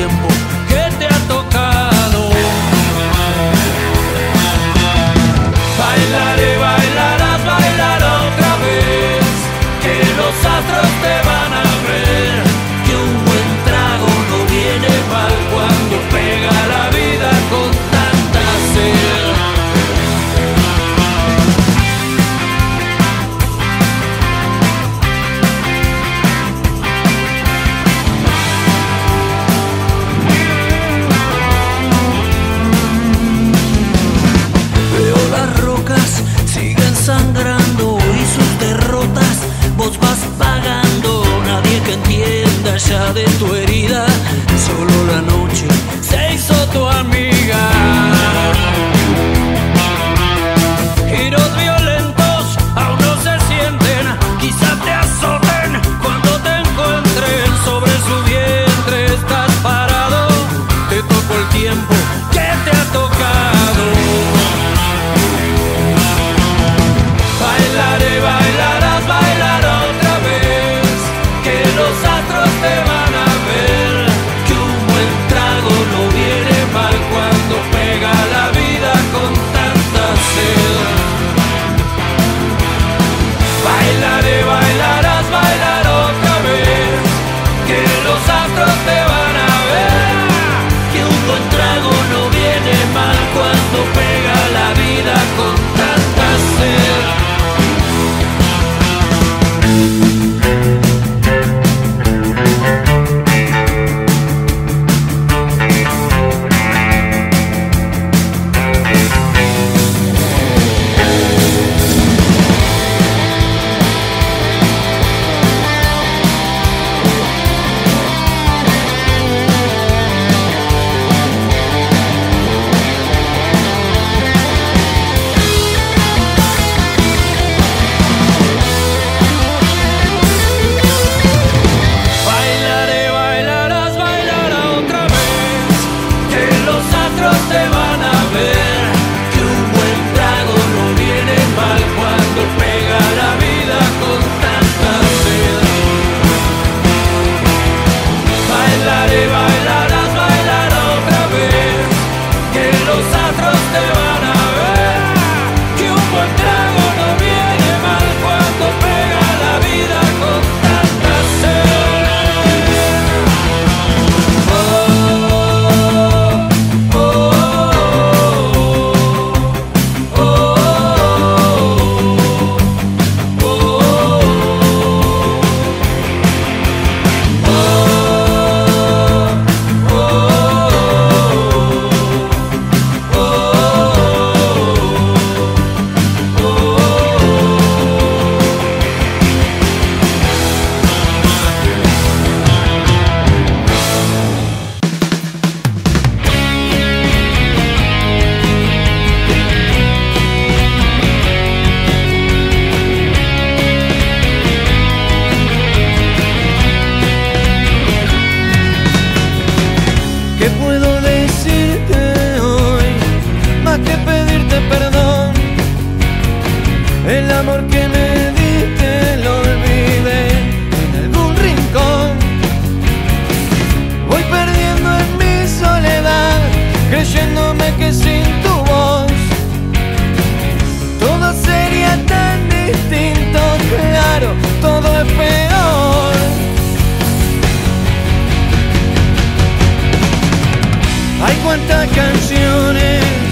tiempo que te ha tocado. Bailaré, bailarás, bailar otra vez, que los astros te van a ver, que un buen trago no viene mal cuando pega la vida con tanta sed. Veo las rocas, siguen sangrando y sus derrotas vos vas pagando. Nadie que entienda ya de tu herida, solo la noche se hizo tu amiga. Giros violentos aún no se sienten, quizás te azoten cuando te encuentren sobre su vientre. Estás parado, te tocó el tiempo que te ha tocado. Bailaré, bailarás, bailar otra vez, que los astros te van a ver, que un buen trago no viene mal cuando pega la vida con tanta sed. Bailaré, bailarás, bailar otra vez, que los astros te van a ver, que un buen trago no viene mal cuando pega la vida con tanta sed. Bailaré, bailarás, bailar otra vez, que los astros te van a ver, que un buen trago no viene mal cuando pega la vida con tanta sed. Bailaré, bailarás, bailar otra vez, que los astros te van a ver, que un buen trago no viene mal cuando pega la vida con tanta sed. ¿Qué puedo decirte hoy? Más que pedirte perdón. El amor que me diste lo olvidé en algún rincón. Voy perdiendo en mi soledad, creyéndome que sin tu voz todo sería tan distinto. Claro, todo es peor. Hay cuantas canciones